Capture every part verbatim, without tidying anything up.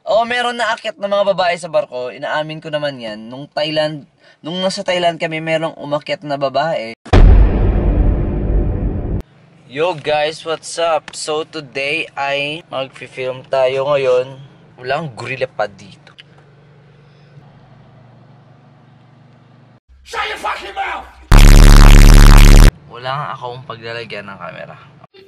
Oo, meron na akyat na mga babae sa barko. Inaamin ko naman yan. Nung Thailand, nung nasa Thailand kami, merong umakyat na babae. Yo guys, what's up? So today ay mag-film tayo ngayon. Walang gorilla pa dito. Shut your fucking mouth! Wala nga akong paglalagyan ng camera.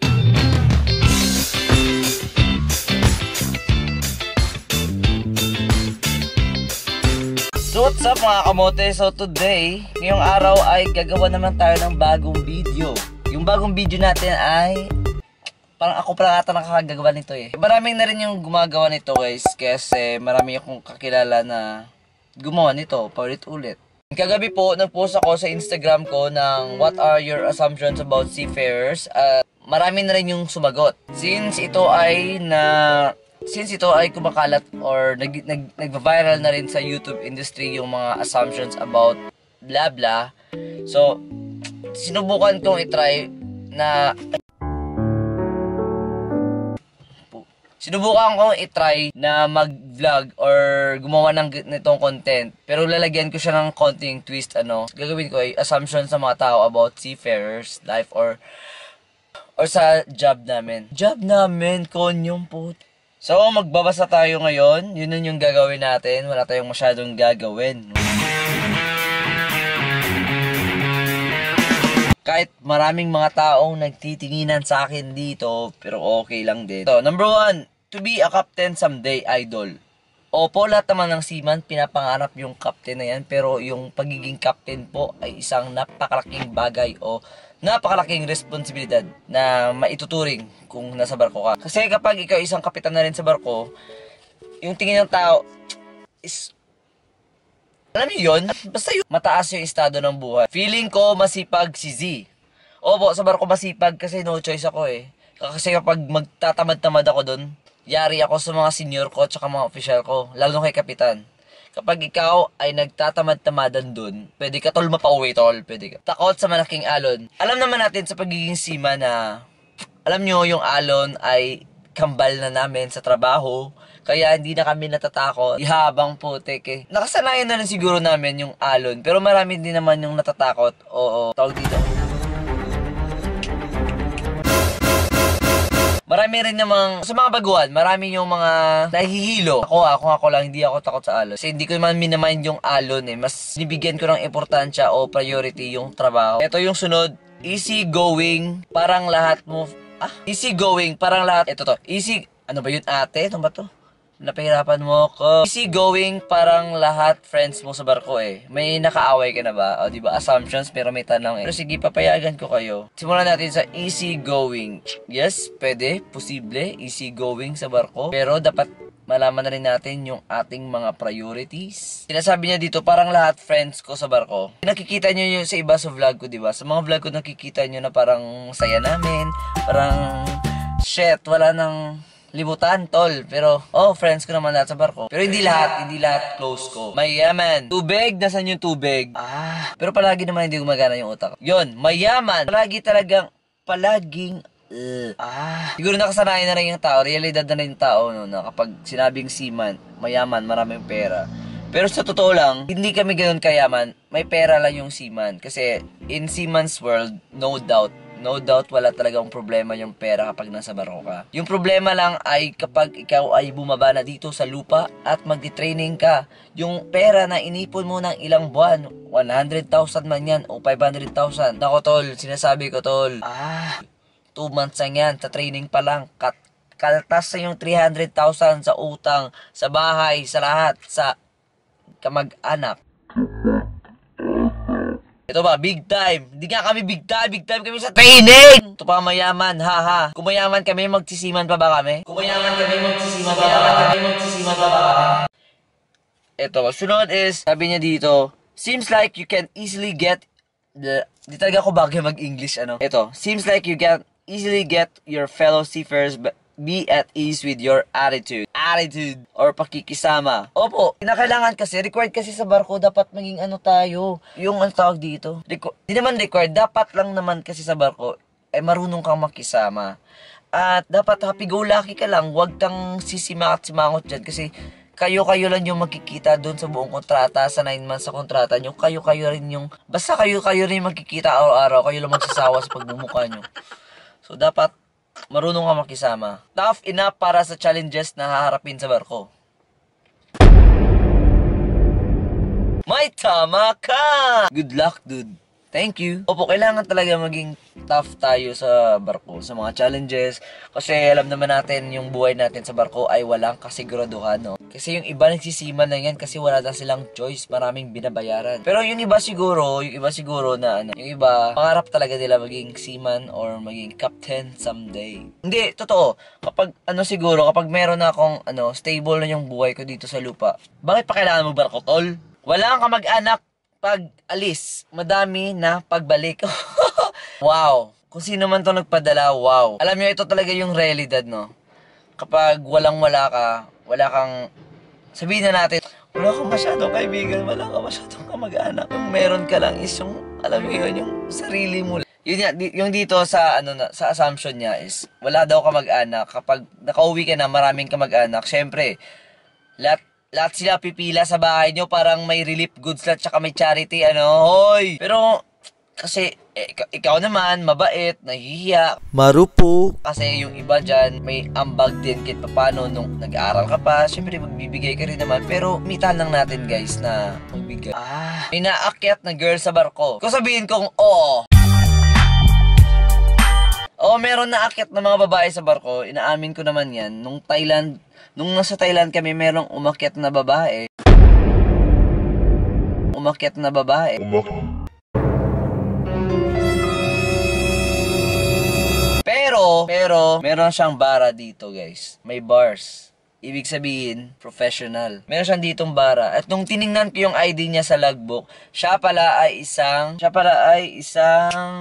So what's up mga kamote? So today, ngayong araw ay gagawa naman tayo ng bagong video. Yung bagong video natin ay parang ako pala ata nakakagawa nito eh. Maraming na rin yung gumagawa nito guys, kasi marami akong kakilala na gumawa nito paulit-ulit. Kagabi po, nag-post ako sa Instagram ko ng what are your assumptions about seafarers. At uh, marami na rin yung sumagot. Since ito ay na Since ito ay kumakalat or nag, nag, nag-viral na rin sa YouTube industry yung mga assumptions about blah blah. So, sinubukan kong itry na Sinubukan kong itry na mag-vlog or gumawa ng nitong content. Pero lalagyan ko siya ng konting twist ano. Gagawin ko ay assumptions sa mga tao about seafarers life or or sa job namin. Job namin, konyong po. So, magbabasa tayo ngayon. Yun nun yung gagawin natin. Wala tayong masyadong gagawin. Kahit maraming mga taong nagtitinginan sa akin dito, pero okay lang din. So, number one, to be a captain someday, idol. Opo, lahat naman ng seaman, pinapangarap yung captain na yan. Pero yung pagiging captain po ay isang napakalaking bagay o napakalaking responsibilidad na maituturing kung nasa barko ka. Kasi kapag ikaw isang kapitan na rin sa barko, yung tingin ng tao is, alam niyo yun, basta yung mataas yung estado ng buhay. Feeling ko masipag si Z. Opo, sa barko masipag kasi no choice ako eh. Kasi kapag magtatamad-tamad ako dun, yari ako sa mga senior ko at saka mga official ko, lalo kay kapitan. Kapag ikaw ay nagtatamad-tamadan dun, pwede ka tol mapauwi tol, pwede ka. Takot sa malaking alon. Alam naman natin sa pagiging seaman na, alam nyo yung alon ay kambal na namin sa trabaho, kaya hindi na kami natatakot. Ihabang putek eh. Nakasanayan na rin siguro namin yung alon, pero marami din naman yung natatakot. Oo, tawag dito. Marami rin namang, sa mga baguhan, marami yung mga nahihilo. Ako, ako, ako lang, hindi ako takot sa alon. Kasi hindi ko naman minamind yung alon eh. Mas nibigyan ko ng importansya o priority yung trabaho. Ito yung sunod, easy going, parang lahat mo, ah, easy going, parang lahat, ito to, easy, ano ba yun ate? Ano ba to? Napahirapan mo ko. Easy going, parang lahat friends mo sa barko eh. May nakaaway ka na ba? O diba, assumptions, pero may tanong eh. Pero sige, papayagan ko kayo. Simulan natin sa easy going. Yes, pwede, posible, easy going sa barko. Pero dapat malaman na rin natin yung ating mga priorities. Sinasabi niya dito, parang lahat friends ko sa barko. Nakikita nyo yun sa iba sa vlog ko, diba? Sa mga vlog ko nakikita nyo na parang saya namin. Parang, shit, wala nang limutan, tol. Pero, oh, friends ko naman lahat sa barko. Pero hindi lahat, hindi lahat close ko. Mayaman. Tubig, nasan yung tubig? Ah, pero palagi naman hindi gumagana yung utak. Yun, mayaman. Palagi talagang, palaging, uh, ah. Siguro nakasanayan na rin yung tao, realidad na rin yung tao, no, na kapag sinabing seaman, mayaman, maraming pera. Pero sa totoo lang, hindi kami ganoon kayaman. May pera lang yung seaman. Kasi, in seaman's world, no doubt, No doubt, wala talagang problema yung pera kapag nasa barko ka. Yung problema lang ay kapag ikaw ay bumaba na dito sa lupa at magti-training ka. Yung pera na inipon mo ng ilang buwan, one hundred thousand man yan o five hundred thousand. Nako tol, sinasabi ko tol, ah, two months lang yan, sa training pa lang, kat kaltas sa yung three hundred thousand sa utang, sa bahay, sa lahat, sa kamag-anak. Ito ba, big time. Hindi nga kami big time, big time kami sa training. Ito pa mayaman, haha. Kung mayaman kami, magsisiman pa ba kami? Kung mayaman kami, magsisiman pa ba kami? Magsisiman pa ba kami? Ito, sunod is, sabi niya dito, seems like you can easily get, the, di talaga ako bagay mag-English, ano? Ito, seems like you can easily get your fellow seafarers, but be at ease with your attitude. Attitude or pakikisama. Opo, kinakailangan kasi, required kasi sa barko, dapat maging ano tayo. Yung ano tawag dito. Di naman required, dapat lang naman kasi sa barko, ay marunong kang makisama. At dapat happy-go-lucky ka lang. Huwag kang sisimangot-simangot dyan kasi kayo-kayo lang yung magkikita doon sa buong kontrata, sa nine months sa kontrata nyo. Kayo-kayo rin yung, basta kayo-kayo rin magkikita araw-araw. Kayo lang magsasawa sa pagmumukha nyo. So, dapat marunong ka makisama. Tough enough para sa challenges na haharapin sa barko. May tama ka! Good luck, dude. Thank you. Opo, kailangan talaga maging tough tayo sa barko, sa mga challenges. Kasi alam naman natin, yung buhay natin sa barko ay walang kasiguraduhan, no? Kasi yung iba nagsisiman na yan kasi wala na silang choice, maraming binabayaran. Pero yung iba siguro, yung iba siguro na ano, yung iba, pangarap talaga nila maging seaman or maging captain someday. Hindi, totoo. Kapag, ano siguro, kapag meron na akong, ano, stable na yung buhay ko dito sa lupa, bakit pa kailangan magbarko, tol? Wala kang kamag-anak pag alis, madami na pagbalik. Wow. Kung sino man to nagpadala, wow. Alam niyo, ito talaga yung realidad, no? Kapag walang-wala ka, wala kang, sabihin na natin, wala kang masyadong kaibigan, wala kang masyadong kamag-anak. Yung meron ka lang is yung, alam mo yun, yung sarili mo. Yun yan, yung dito sa, ano na, sa assumption niya is, wala daw kamag-anak. Kapag nakauwi ka na, maraming kamag-anak, syempre, lahat, lahat sila pipila sa bahay nyo, parang may relief goods lahat, tsaka may charity, ano, hoy! Pero, kasi, eh, ikaw naman, mabait, nahihiya. Marupo. Kasi yung iba dyan, may ambag din kahit papano nung nag-aaral ka pa. Siyempre, magbibigay ka rin naman. Pero, mitan lang natin, guys, na magbigay. Ah, may naakyat na girl sa barko. Kung sabihin kong, oo. Oo, meron naakyat na mga babae sa barko. Inaamin ko naman yan. Nung Thailand, nung nasa Thailand kami, merong umakyat na babae. Umakyat na babae. Pero, pero, meron siyang bara dito, guys. May bars. Ibig sabihin, professional. Meron siyang ditong bara. At nung tiningnan ko yung I D niya sa logbook, siya pala ay isang, siya pala ay isang...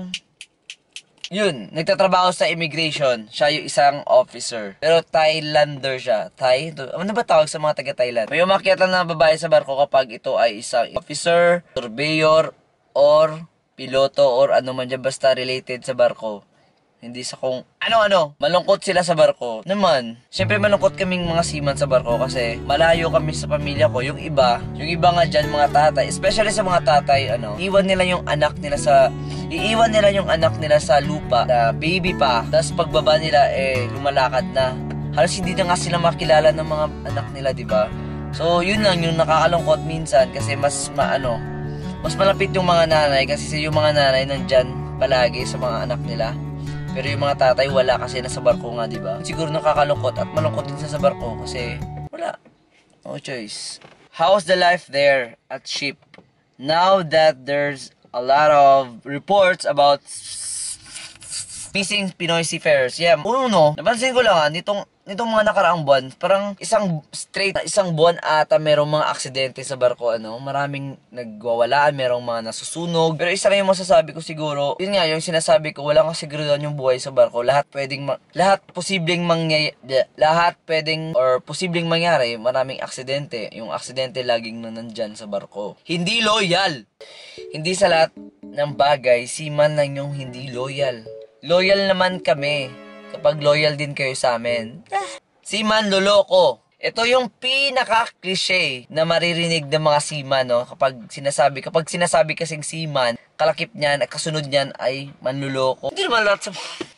Yun, nagtatrabaho sa immigration. Siya yung isang officer. Pero Thailander siya. Thai? Ano ba tawag sa mga taga-Thailand? May umakyat lang na babae sa barko kapag ito ay isang officer, surveyor, or piloto, or ano man dyan, basta related sa barko. Hindi sa kung ano-ano. Malungkot sila sa barko. Naman, syempre malungkot kaming mga seaman sa barko kasi malayo kami sa pamilya ko. Yung iba, yung iba nga dyan, mga tatay, especially sa mga tatay, ano, iwan nila yung anak nila sa, iiwan nila yung anak nila sa lupa, na baby pa, tapos pagbaba nila, eh, lumalakad na. Halos hindi na nga sila makilala ng mga anak nila, diba? So, yun lang yung nakakalungkot minsan kasi mas, maano, mas malapit yung mga nanay kasi yung mga nanay nandyan palagi sa mga anak nila. Pero yung mga tatay wala kasi nasa barko nga, diba? Siguro nakakalungkot at malungkot din sa barko kasi wala. No choice. How's the life there at ship? Now that there's a lot of reports about missing Pinoy seafarers. Yeah, uno, napansin ko lang ha, nitong, nitong mga nakaraang buwan, parang isang straight, isang buwan ata merong mga aksidente sa barko, ano, maraming nagwawalaan, merong mga nasusunog. Pero isa lang yung masasabi ko siguro, yun nga, yung sinasabi ko, walang kasigurudan yung buhay sa barko. Lahat pwedeng, ma lahat posibleng mangyay, lahat pwedeng, or posibleng mangyari, maraming aksidente. Yung aksidente laging nandyan sa barko. Hindi loyal! Hindi sa lahat ng bagay, seaman lang yung hindi loyal. Loyal naman kami kapag loyal din kayo sa amin. Seaman, loloko. Ito yung pinaka-cliche na maririnig ng mga seaman, no? Kapag sinasabi, kapag sinasabi kasing seaman, kalakip niyan, at kasunod niyan ay manluloko. Hindi naman lahat sa...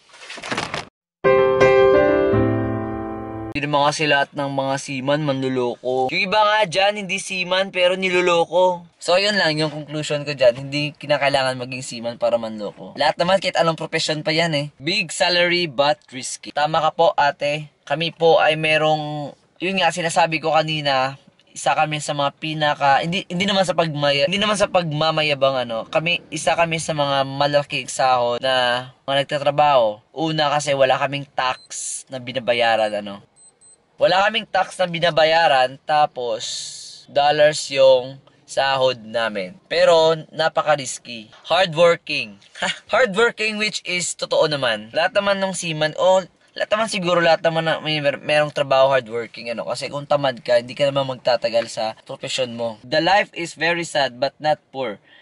Hindi naman kasi lahat ng mga seaman manluloko. Yung iba nga dyan, hindi seaman pero niluloko. So, yun lang yung conclusion ko dyan. Hindi kinakailangan maging seaman para manloko. Lahat naman, kahit anong profession pa yan eh. Big salary but risky. Tama ka po, ate. Kami po ay merong, yun nga, sinasabi ko kanina, isa kami sa mga pinaka, hindi, hindi naman sa pagmaya, hindi naman sa pagmamayabang, ano. Kami, isa kami sa mga malaking sahod na mga nagtatrabaho. Una kasi wala kaming tax na binabayaran, ano. Wala kaming tax na binabayaran, tapos dollars yung sahod namin. Pero napaka-risky. Hardworking. Hardworking, which is totoo naman. Lahat naman ng seaman, oh, lahat naman siguro, lahat naman na may mer merong trabaho hardworking, ano. Kasi kung tamad ka, hindi ka naman magtatagal sa profession mo. The life is very sad but not poor.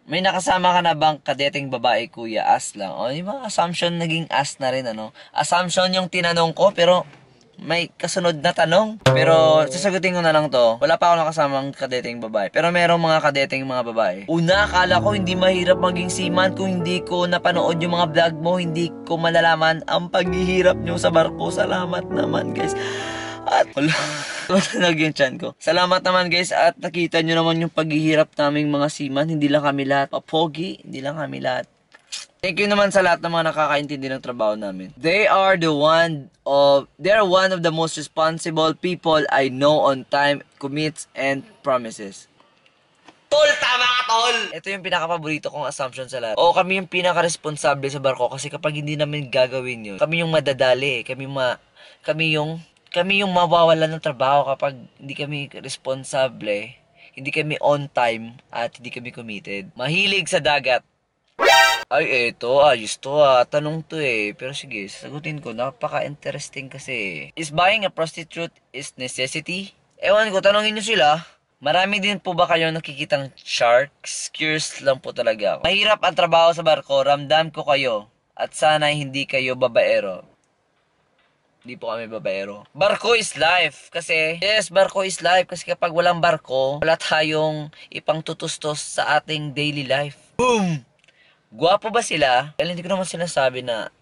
May nakasama ka na bang kadeteng babae, kuya? As lang. O, yung mga assumption naging as na rin, ano? Assumption yung tinanong ko, pero may kasunod na tanong. Pero sasagutin ko na lang to. Wala pa ako nakasamang kadeteng babae. Pero merong mga kadeteng mga babae. Una, akala ko hindi mahirap maging seaman kung hindi ko napanood yung mga vlog mo. Hindi ko malalaman ang paghihirap nyo sa barko. Salamat naman, guys. At wala. Tumalag yung chan ko. Salamat naman, guys. At nakita nyo naman yung paghihirap naming mga seaman. Hindi lang kami lahat papogi. Hindi lang kami lahat. Thank you naman sa lahat ng mga nakakaintindi ng trabaho namin. They are the one of, they are one of the most responsible people I know on time, commits, and promises. Tol, tama ka, tol! Ito yung pinaka-paborito kong assumption sa lahat. O, kami yung pinaka-responsable sa barko kasi kapag hindi namin gagawin yun, kami yung madadali, kami ma, kami yung, kami yung mawawalan ng trabaho kapag hindi kami responsable, hindi kami on time, at hindi kami committed. Mahilig sa dagat. Ay, eto, ayos to ah. Tanong to eh. Pero sige, sagutin ko. Napaka-interesting kasi. Is buying a prostitute is necessity? Ewan ko, tanongin nyo sila. Marami din po ba kayong nakikitang sharks? Curious lang po talaga ako. Mahirap ang trabaho sa barko. Ramdam ko kayo. At sana hindi kayo babaero. Hindi po kami babaero. Barko is life. Kasi, yes, barko is life. Kasi kapag walang barko, wala tayong ipang tutustos sa ating daily life. Boom! Guwapo ba sila? Well, hindi ko naman sinasabi na...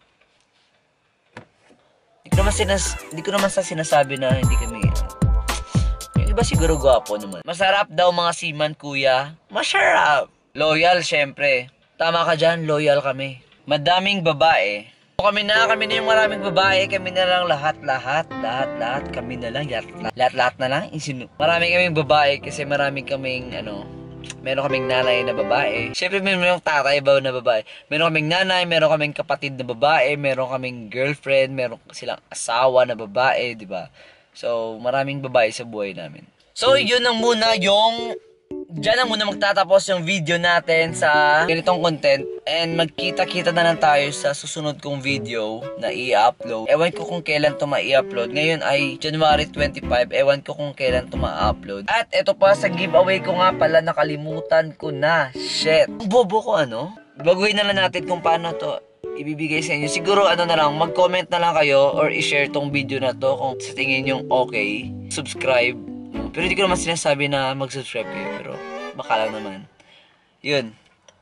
Hindi ko naman, sinas... hindi ko naman sa sinasabi na hindi kami... Yung iba siguro guwapo naman. Masarap daw mga seaman, kuya. Masarap! Loyal, syempre. Tama ka dyan, loyal kami. Madaming babae. Kami na, kami na yung maraming babae. Kami na lang lahat, lahat, lahat, lahat. Kami na lang, lahat, lahat, lahat na lang. Insinu marami kaming babae kasi marami kaming, ano... Meron kaming nanay na babae. Siyempre, meron kaming tatay ba na babae. Meron kaming nanay, meron kaming kapatid na babae, meron kaming girlfriend, meron silang asawa na babae, di ba? So, maraming babae sa buhay namin. So, yun ang muna yung... Diyan na muna magtatapos yung video natin sa ganitong content. And magkita-kita na lang tayo sa susunod kong video na i-upload. Ewan ko kung kailan to ma-i-upload. Ngayon ay January twenty-five. Ewan ko kung kailan to ma-upload. At ito pa sa giveaway ko nga pala, nakalimutan ko na. Shit. Ang bobo ko ano? Baguhin na lang natin kung paano to ibibigay sa inyo. Siguro ano na lang, mag-comment na lang kayo or i-share tong video na to kung sa tingin yung okay. Subscribe. Pero hindi ko naman sinasabi na mag-subscribe kayo. Pero baka lang naman. Yun.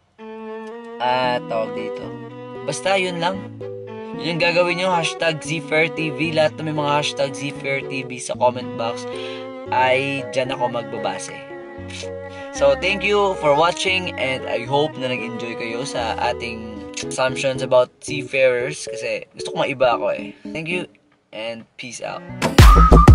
At tawag dito. Basta yun lang. Yun yung gagawin nyo. Hashtag ZFairTV. Lahat na may mga hashtag ZFairTV sa comment box ay dyan ako magbabase. So thank you for watching. And I hope na nag-enjoy kayo sa ating assumptions about seafarers. Kasi gusto ko maiba ako eh. Thank you and peace out.